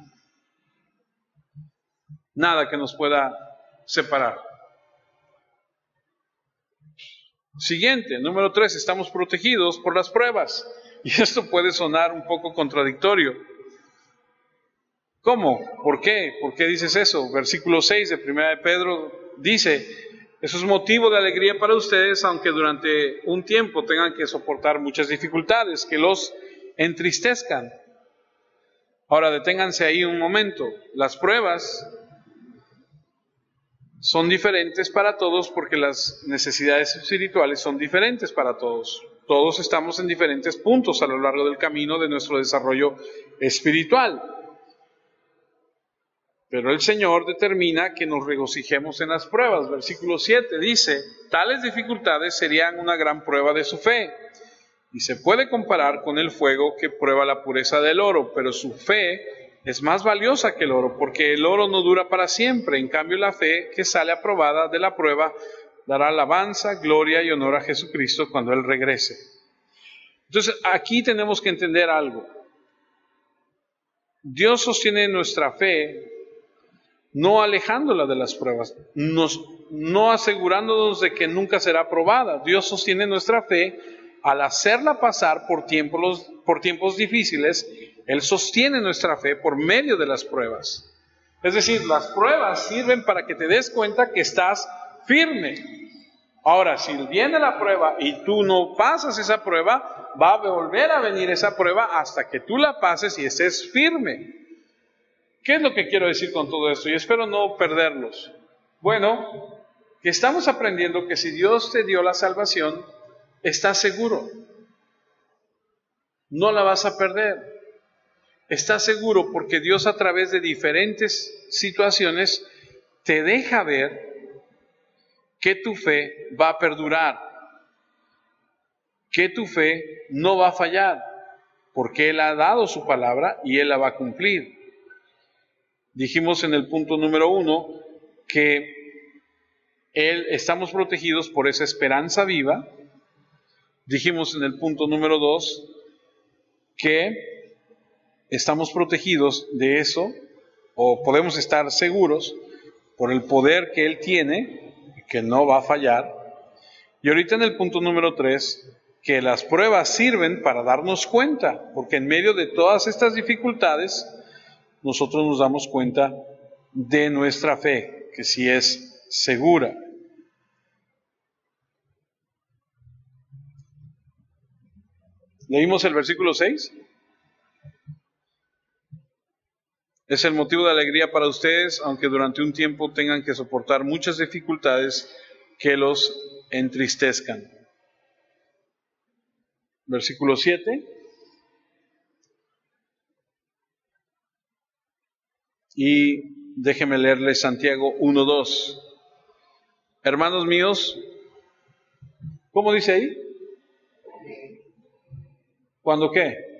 nada que nos pueda separar. Siguiente, número tres, estamos protegidos por las pruebas. Y esto puede sonar un poco contradictorio. ¿Cómo? ¿Por qué? ¿Por qué dices eso? Versículo seis de Primera de Pedro dice, eso es motivo de alegría para ustedes, aunque durante un tiempo tengan que soportar muchas dificultades, que los entristezcan. Ahora, deténganse ahí un momento. Las pruebas son diferentes para todos porque las necesidades espirituales son diferentes para todos. Todos estamos en diferentes puntos a lo largo del camino de nuestro desarrollo espiritual. Pero el Señor determina que nos regocijemos en las pruebas. Versículo siete dice, tales dificultades serían una gran prueba de su fe. Y se puede comparar con el fuego que prueba la pureza del oro, pero su fe es más valiosa que el oro, porque el oro no dura para siempre. En cambio, la fe que sale aprobada de la prueba dará alabanza, gloria y honor a Jesucristo cuando Él regrese. Entonces, aquí tenemos que entender algo. Dios sostiene nuestra fe no alejándola de las pruebas, nos, no asegurándonos de que nunca será probada. Dios sostiene nuestra fe al hacerla pasar por tiempos, por tiempos difíciles. Él sostiene nuestra fe por medio de las pruebas. Es decir, las pruebas sirven para que te des cuenta que estás firme. Ahora, si viene la prueba y tú no pasas esa prueba, va a volver a venir esa prueba hasta que tú la pases y estés firme. ¿Qué es lo que quiero decir con todo esto? Y espero no perderlos. Bueno, que estamos aprendiendo que si Dios te dio la salvación, estás seguro. No la vas a perder. Estás seguro porque Dios a través de diferentes situaciones te deja ver que tu fe va a perdurar, que tu fe no va a fallar, porque Él ha dado su palabra y Él la va a cumplir. Dijimos en el punto número uno que Él, estamos protegidos por esa esperanza viva. Dijimos en el punto número dos que estamos protegidos de eso, o podemos estar seguros por el poder que Él tiene, que no va a fallar. Y ahorita en el punto número tres, que las pruebas sirven para darnos cuenta, porque en medio de todas estas dificultades, nosotros nos damos cuenta de nuestra fe, que sí es segura. ¿Leímos el versículo seis? Es el motivo de alegría para ustedes, aunque durante un tiempo tengan que soportar muchas dificultades que los entristezcan. Versículo siete. Y déjenme leerles Santiago uno dos. Hermanos míos, ¿cómo dice ahí? ¿Cuándo qué?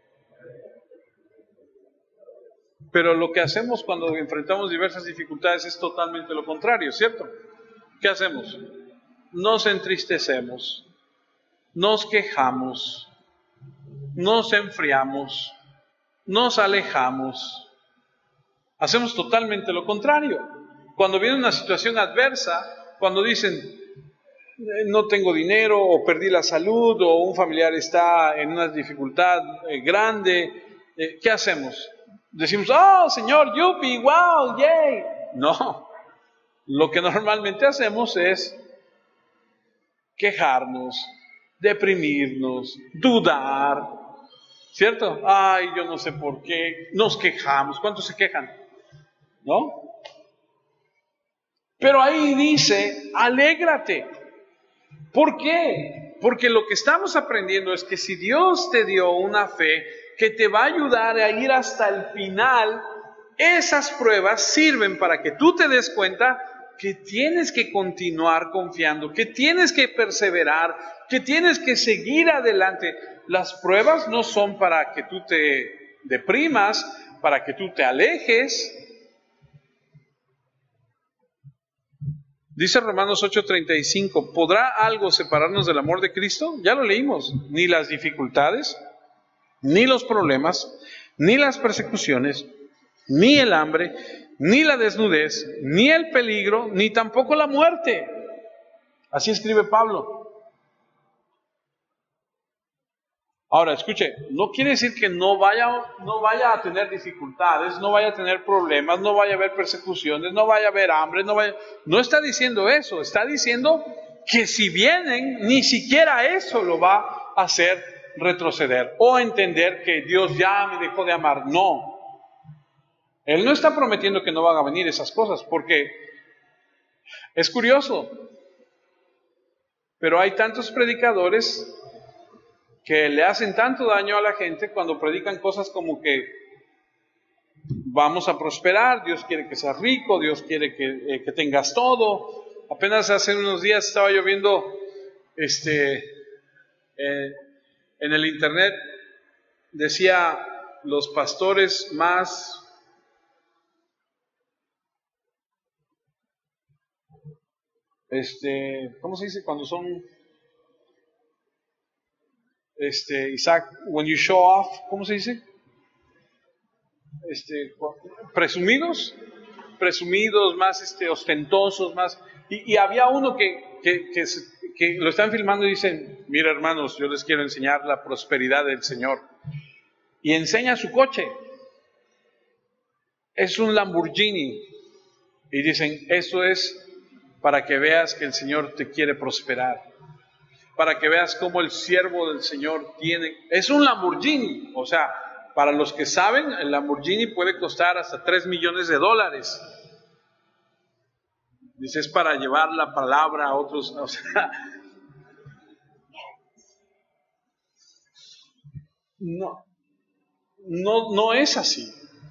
Pero lo que hacemos cuando enfrentamos diversas dificultades es totalmente lo contrario, ¿cierto? ¿Qué hacemos? Nos entristecemos. nos quejamos, nos enfriamos, nos alejamos. Hacemos totalmente lo contrario. Cuando viene una situación adversa, cuando dicen, no tengo dinero, o perdí la salud, o un familiar está en una dificultad eh, grande, eh, ¿qué hacemos? Decimos, oh, Señor, yupi, wow, yay. No, lo que normalmente hacemos es quejarnos, deprimirnos, dudar, ¿cierto? Ay, yo no sé por qué, nos quejamos. ¿Cuántos se quejan? ¿No? Pero ahí dice, alégrate. ¿Por qué? Porque lo que estamos aprendiendo es que si Dios te dio una fe que te va a ayudar a ir hasta el final, esas pruebas sirven para que tú te des cuenta que tienes que continuar confiando, que tienes que perseverar, que tienes que seguir adelante. Las pruebas no son para que tú te deprimas, para que tú te alejes. Dice Romanos ocho treinta y cinco, ¿podrá algo separarnos del amor de Cristo? Ya lo leímos, ni las dificultades, ni los problemas, ni las persecuciones, ni el hambre, ni la desnudez, ni el peligro, ni tampoco la muerte. Así escribe Pablo. Ahora, escuche, no quiere decir que no vaya, no vaya a tener dificultades, no vaya a tener problemas, no vaya a haber persecuciones, no vaya a haber hambre, no vaya... No está diciendo eso, está diciendo que si vienen, ni siquiera eso lo va a hacer retroceder o entender que Dios ya me dejó de amar. No. Él no está prometiendo que no van a venir esas cosas, porque es curioso, pero hay tantos predicadores que le hacen tanto daño a la gente cuando predican cosas como que vamos a prosperar, Dios quiere que seas rico, Dios quiere que, eh, que tengas todo. Apenas hace unos días estaba yo viendo este, eh, en el internet, decía los pastores más este, ¿cómo se dice cuando son este, Isaac, when you show off, ¿cómo se dice? Este, presumidos, presumidos, más este, ostentosos, más, y, y había uno que, que, que, que lo están filmando y dicen, mira hermanos, yo les quiero enseñar la prosperidad del Señor, y enseña su coche, es un Lamborghini, y dicen, eso es para que veas que el Señor te quiere prosperar, para que veas cómo el siervo del Señor tiene, es un Lamborghini, o sea, para los que saben, el Lamborghini puede costar hasta tres millones de dólares. Dice, es para llevar la palabra a otros, o sea, no, no, no es así.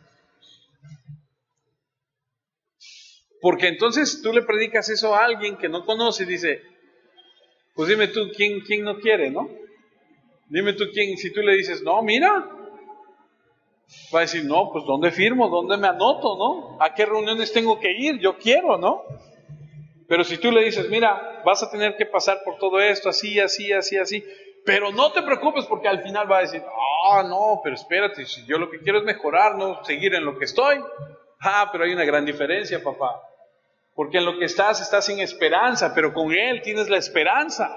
Porque entonces tú le predicas eso a alguien que no conoce y dice, pues dime tú, ¿quién, quién no quiere, no? Dime tú, ¿quién? Si tú le dices, no, mira, va a decir, no, pues ¿dónde firmo? ¿Dónde me anoto, no? ¿A qué reuniones tengo que ir? Yo quiero, ¿no? Pero si tú le dices, mira, vas a tener que pasar por todo esto, así, así, así, así, pero no te preocupes porque al final va a decir, ah, no, pero espérate, si yo lo que quiero es mejorar, no seguir en lo que estoy. Ah, pero hay una gran diferencia, papá. Porque en lo que estás, estás sin esperanza, pero con Él tienes la esperanza.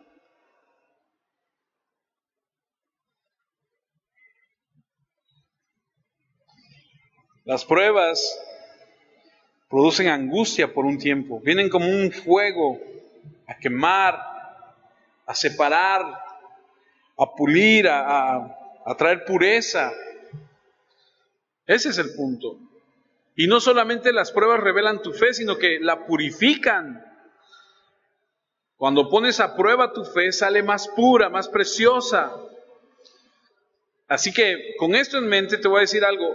Las pruebas producen angustia por un tiempo, vienen como un fuego a quemar, a separar, a pulir, a, a, a traer pureza. Ese es el punto. Y no solamente las pruebas revelan tu fe, sino que la purifican. Cuando pones a prueba tu fe, sale más pura, más preciosa. Así que con esto en mente te voy a decir algo.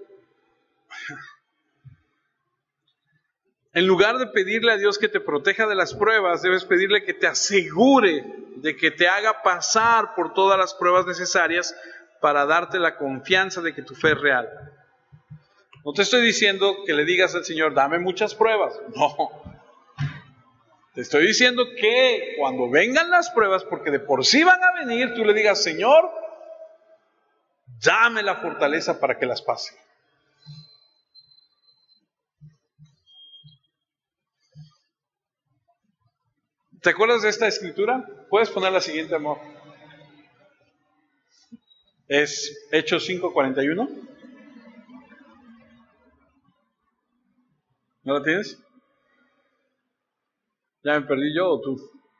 En lugar de pedirle a Dios que te proteja de las pruebas, debes pedirle que te asegure de que te haga pasar por todas las pruebas necesarias para darte la confianza de que tu fe es real. No te estoy diciendo que le digas al Señor, dame muchas pruebas. No. Te estoy diciendo que cuando vengan las pruebas, porque de por sí van a venir, tú le digas, Señor, dame la fortaleza para que las pase. ¿Te acuerdas de esta escritura? ¿Puedes poner la siguiente, amor? Es Hechos cinco cuarenta y uno. ¿No la tienes? ¿Ya me perdí yo o tú?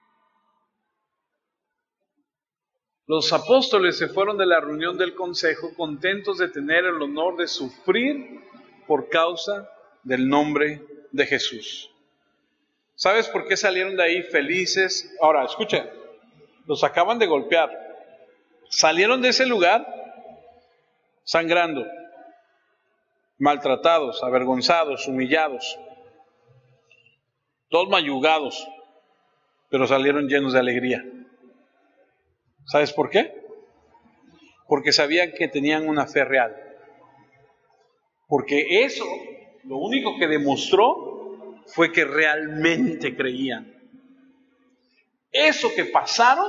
Los apóstoles se fueron de la reunión del consejo contentos de tener el honor de sufrir por causa del nombre de Jesús. ¿Sabes por qué salieron de ahí felices? Ahora, escucha, los acaban de golpear. Salieron de ese lugar sangrando, maltratados, avergonzados, humillados, todos mayugados, pero salieron llenos de alegría. ¿Sabes por qué? Porque sabían que tenían una fe real. Porque eso, lo único que demostró fue que realmente creían. Eso que pasaron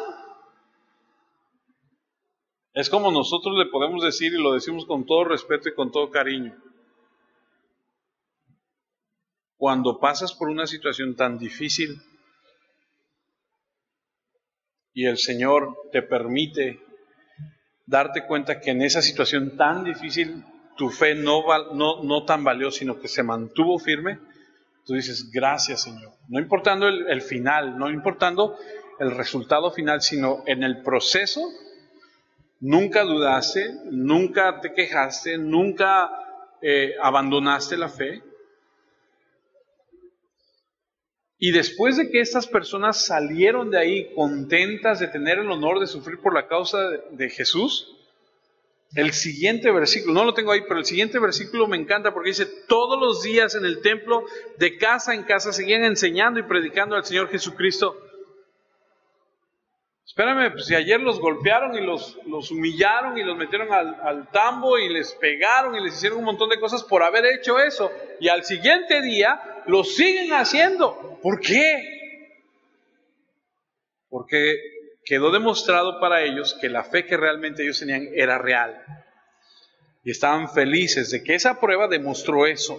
es como nosotros le podemos decir, y lo decimos con todo respeto y con todo cariño. Cuando pasas por una situación tan difícil y el Señor te permite darte cuenta que en esa situación tan difícil tu fe no, no, no tambaleó, sino que se mantuvo firme, tú dices, gracias, Señor. No importando el, el final, no importando el resultado final, sino en el proceso, nunca dudaste, nunca te quejaste, nunca eh, abandonaste la fe. Y después de que estas personas salieron de ahí contentas de tener el honor de sufrir por la causa de, de Jesús, el siguiente versículo, no lo tengo ahí, pero el siguiente versículo me encanta porque dice, todos los días en el templo, de casa en casa, seguían enseñando y predicando al Señor Jesucristo. Espérame, pues si ayer los golpearon y los, los humillaron y los metieron al, al tambo y les pegaron y les hicieron un montón de cosas por haber hecho eso, y al siguiente día lo siguen haciendo. ¿Por qué? Porque quedó demostrado para ellos que la fe que realmente ellos tenían era real. Y estaban felices de que esa prueba demostró eso.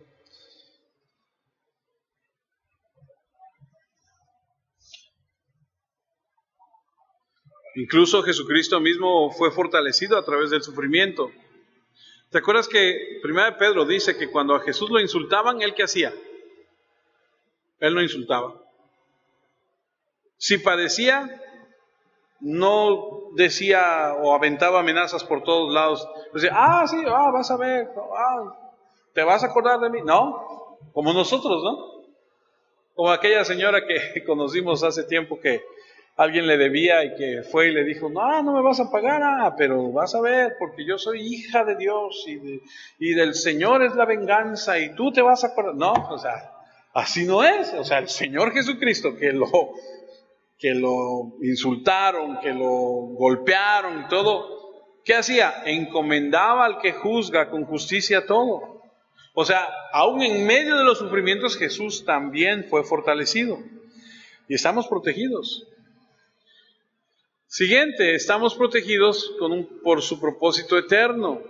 Incluso Jesucristo mismo fue fortalecido a través del sufrimiento. ¿Te acuerdas que primera de Pedro dice que cuando a Jesús lo insultaban, ¿él qué hacía? Él no insultaba. Si padecía, no decía o aventaba amenazas por todos lados. Decía, ah, sí, ah, vas a ver, ah, ¿te vas a acordar de mí? No, como nosotros, ¿no? Como aquella señora que conocimos hace tiempo que alguien le debía y que fue y le dijo, no, no me vas a pagar, ah, pero vas a ver, porque yo soy hija de Dios y, de, y del Señor es la venganza y tú te vas a acordar. No, o sea, así no es. O sea, el Señor Jesucristo que lo, que lo insultaron, que lo golpearon y todo, ¿qué hacía? Encomendaba al que juzga con justicia todo. O sea, aún en medio de los sufrimientos Jesús también fue fortalecido y estamos protegidos. Siguiente, estamos protegidos con un, por su propósito eterno.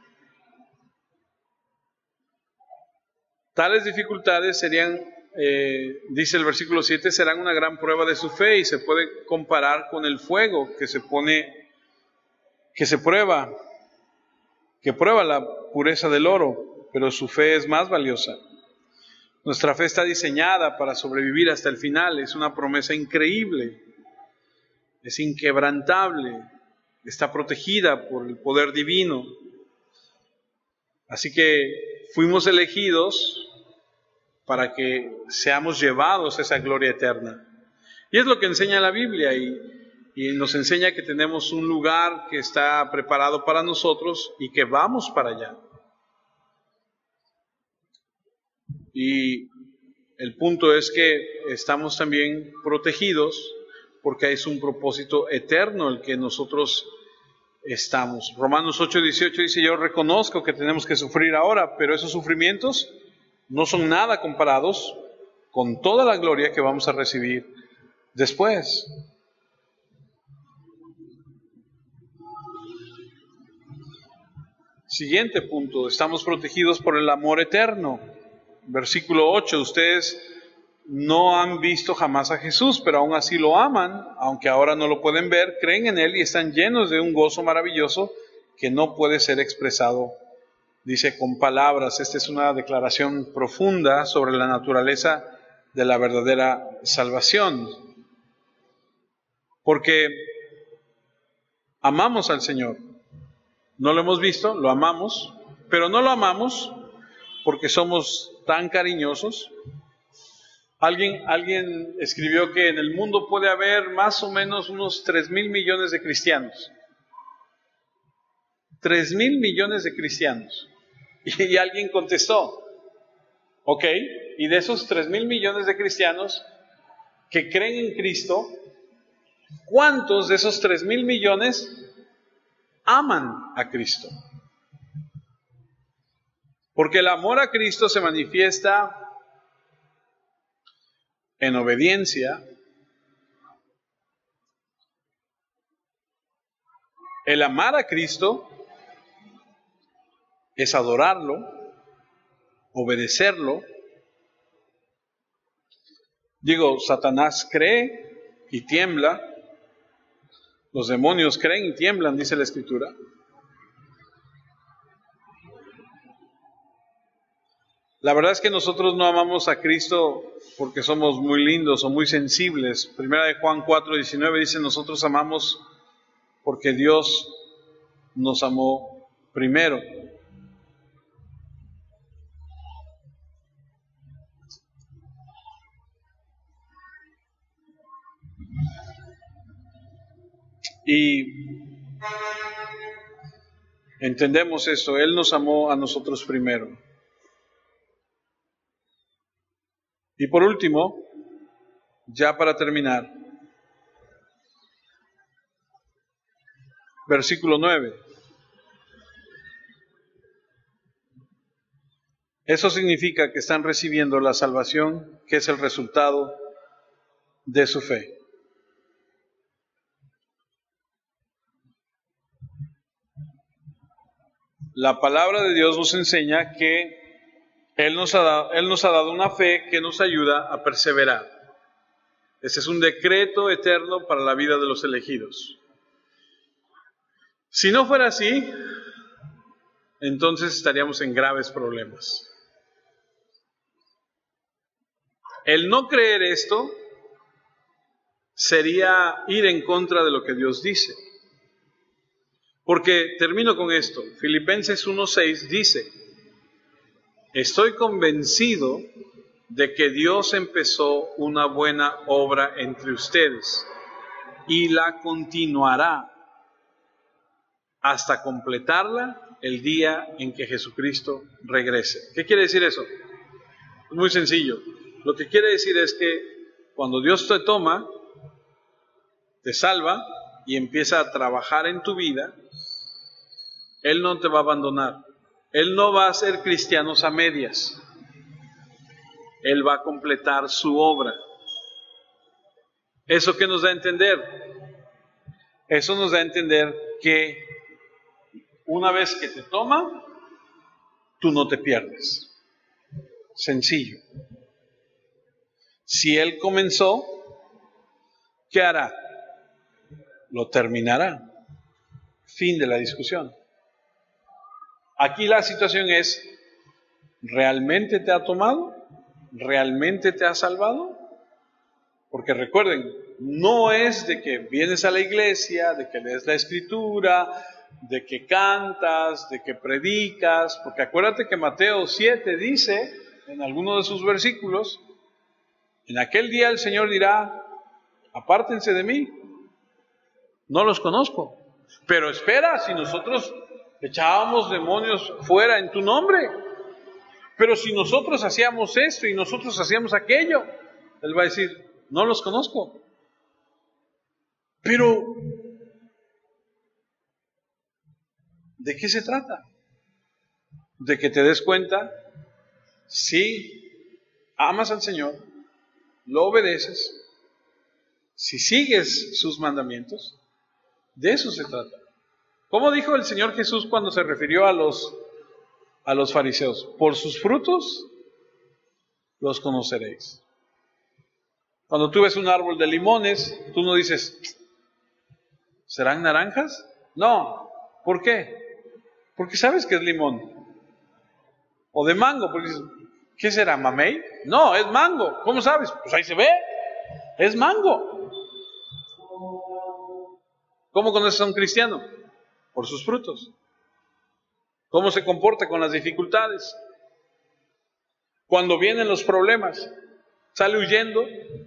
Tales dificultades serían, eh, dice el versículo siete, serán una gran prueba de su fe y se puede comparar con el fuego que se pone, que se prueba, que prueba la pureza del oro, pero su fe es más valiosa. Nuestra fe está diseñada para sobrevivir hasta el final, es una promesa increíble. Es inquebrantable, está protegida por el poder divino. Así que fuimos elegidos para que seamos llevados a esa gloria eterna. Y es lo que enseña la Biblia y, y nos enseña que tenemos un lugar que está preparado para nosotros y que vamos para allá. Y el punto es que estamos también protegidos porque es un propósito eterno el que nosotros estamos. Romanos ocho dieciocho dice, yo reconozco que tenemos que sufrir ahora, pero esos sufrimientos no son nada comparados con toda la gloria que vamos a recibir después. Siguiente punto, estamos protegidos por el amor eterno. Versículo ocho, ustedes no han visto jamás a Jesús, pero aún así lo aman, aunque ahora no lo pueden ver, creen en Él y están llenos de un gozo maravilloso que no puede ser expresado, dice, con palabras. Esta es una declaración profunda sobre la naturaleza de la verdadera salvación. Porque amamos al Señor. No lo hemos visto, lo amamos, pero no lo amamos porque somos tan cariñosos. Alguien, alguien escribió que en el mundo puede haber más o menos unos tres mil millones de cristianos. Tres mil millones de cristianos. Y, y alguien contestó, ok, y de esos tres mil millones de cristianos que creen en Cristo, ¿cuántos de esos tres mil millones aman a Cristo? Porque el amor a Cristo se manifiesta en obediencia. El amar a Cristo es adorarlo, obedecerlo. Digo, Satanás cree y tiembla. Los demonios creen y tiemblan, dice la Escritura. La verdad es que nosotros no amamos a Cristo porque somos muy lindos o muy sensibles. Primera de Juan cuatro diecinueve dice, nosotros amamos porque Dios nos amó primero. Y entendemos esto, Él nos amó a nosotros primero. Y por último, ya para terminar, versículo nueve. Eso significa que están recibiendo la salvación, que es el resultado de su fe. La palabra de Dios nos enseña que Él nos ha dado, Él nos ha dado una fe que nos ayuda a perseverar. Ese es un decreto eterno para la vida de los elegidos. Si no fuera así, entonces estaríamos en graves problemas. El no creer esto sería ir en contra de lo que Dios dice. Porque termino con esto. Filipenses uno seis dice, estoy convencido de que Dios empezó una buena obra entre ustedes y la continuará hasta completarla el día en que Jesucristo regrese. ¿Qué quiere decir eso? Es muy sencillo. Lo que quiere decir es que cuando Dios te toma, te salva y empieza a trabajar en tu vida, Él no te va a abandonar. Él no va a hacer cristianos a medias. Él va a completar su obra. ¿Eso qué nos da a entender? Eso nos da a entender que una vez que te toma, tú no te pierdes. Sencillo. Si Él comenzó, ¿qué hará? Lo terminará. Fin de la discusión. Aquí la situación es, ¿realmente te ha tomado? ¿Realmente te ha salvado? Porque recuerden, no es de que vienes a la iglesia, de que lees la escritura, de que cantas, de que predicas, porque acuérdate que Mateo siete dice, en alguno de sus versículos, en aquel día el Señor dirá, apártense de mí, no los conozco. Pero espera, si nosotros echábamos demonios fuera en tu nombre, pero si nosotros hacíamos esto y nosotros hacíamos aquello, Él va a decir, no los conozco. Pero, ¿de qué se trata? De que te des cuenta, sí, amas al Señor, lo obedeces, si sigues sus mandamientos, de eso se trata. ¿Cómo dijo el Señor Jesús cuando se refirió a los, a los fariseos? Por sus frutos los conoceréis. Cuando tú ves un árbol de limones, tú no dices, ¿serán naranjas? No. ¿Por qué? Porque sabes que es limón. O de mango, porque dices, ¿qué será, mamey? No, es mango. ¿Cómo sabes? Pues ahí se ve. Es mango. ¿Cómo conoces a un cristiano? Por sus frutos. ¿Cómo se comporta con las dificultades? Cuando vienen los problemas, sale huyendo,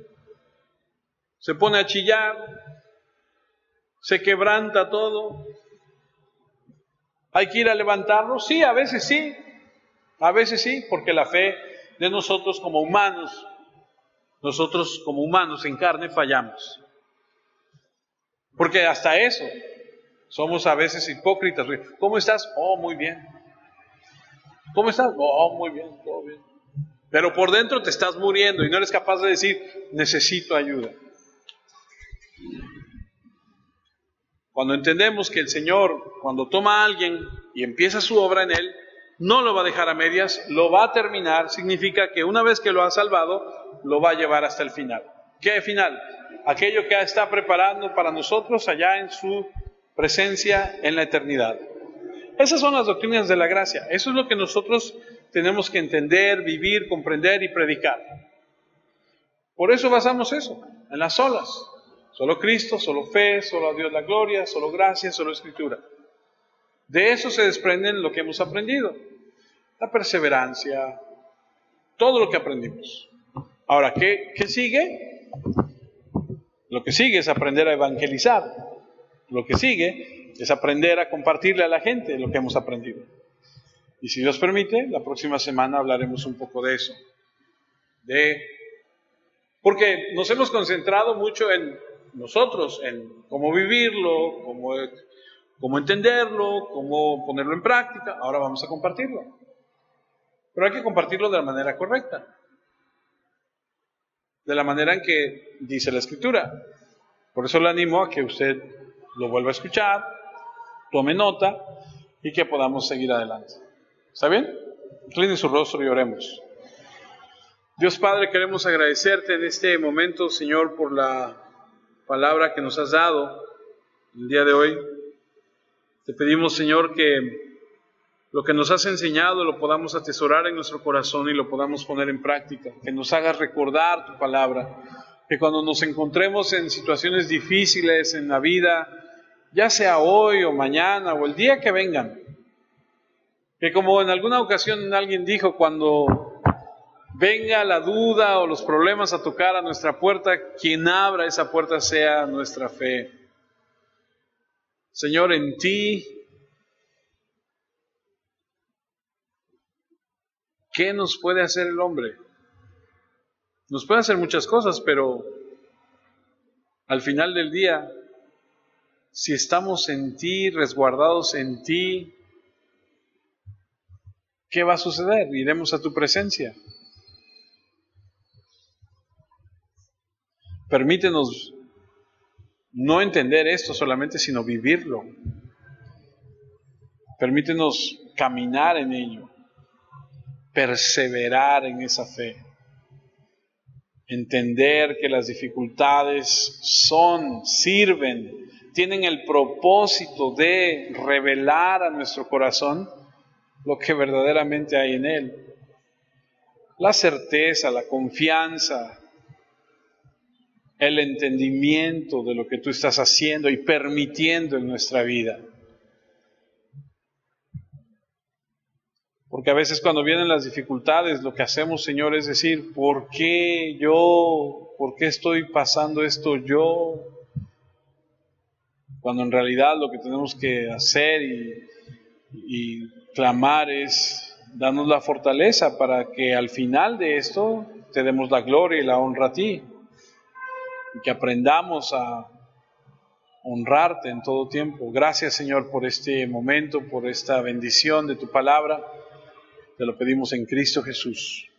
se pone a chillar, se quebranta todo. ¿Hay que ir a levantarlo? Sí, a veces sí, a veces sí, porque la fe de nosotros como humanos, nosotros como humanos en carne fallamos. Porque hasta eso, somos a veces hipócritas. ¿Cómo estás? Oh, muy bien. ¿Cómo estás? Oh, muy bien, todo bien. Pero por dentro te estás muriendo y no eres capaz de decir, necesito ayuda. Cuando entendemos que el Señor, cuando toma a alguien y empieza su obra en él, no lo va a dejar a medias, lo va a terminar, significa que una vez que lo ha salvado, lo va a llevar hasta el final. ¿Qué final? Aquello que está preparando para nosotros allá en su presencia en la eternidad. Esas son las doctrinas de la gracia. Eso es lo que nosotros tenemos que entender, vivir, comprender y predicar. Por eso basamos eso, en las solas. Solo Cristo, solo fe, solo a Dios la gloria, solo gracia, solo escritura. De eso se desprenden lo que hemos aprendido. La perseverancia, todo lo que aprendimos. Ahora, ¿qué, qué sigue? Lo que sigue es aprender a evangelizar. Lo que sigue es aprender a compartirle a la gente lo que hemos aprendido. Y si Dios permite, la próxima semana hablaremos un poco de eso. De, porque nos hemos concentrado mucho en nosotros, en cómo vivirlo, cómo, cómo entenderlo, cómo ponerlo en práctica. Ahora vamos a compartirlo. Pero hay que compartirlo de la manera correcta. De la manera en que dice la Escritura. Por eso le animo a que usted lo vuelva a escuchar, tome nota y que podamos seguir adelante. ¿Está bien? Incline su rostro y oremos. Dios Padre, queremos agradecerte en este momento, Señor, por la palabra que nos has dado el día de hoy. Te pedimos, Señor, que lo que nos has enseñado lo podamos atesorar en nuestro corazón y lo podamos poner en práctica. Que nos hagas recordar tu palabra. Que cuando nos encontremos en situaciones difíciles en la vida, ya sea hoy o mañana o el día que vengan, que como en alguna ocasión alguien dijo, cuando venga la duda o los problemas a tocar a nuestra puerta, quien abra esa puerta sea nuestra fe. Señor, en ti, ¿qué nos puede hacer el hombre? Nos puede hacer muchas cosas, pero al final del día, si estamos en ti, resguardados en ti, ¿qué va a suceder? Iremos a tu presencia. Permítenos no entender esto solamente, sino vivirlo. Permítenos caminar en ello, perseverar en esa fe, entender que las dificultades son, sirven, tienen el propósito de revelar a nuestro corazón lo que verdaderamente hay en él. La certeza, la confianza, el entendimiento de lo que tú estás haciendo y permitiendo en nuestra vida. Porque a veces cuando vienen las dificultades, lo que hacemos, Señor, es decir, ¿por qué yo? ¿Por qué estoy pasando esto yo? Cuando en realidad lo que tenemos que hacer y, y clamar es darnos la fortaleza para que al final de esto te demos la gloria y la honra a ti. Y que aprendamos a honrarte en todo tiempo. Gracias, Señor, por este momento, por esta bendición de tu palabra. Te lo pedimos en Cristo Jesús.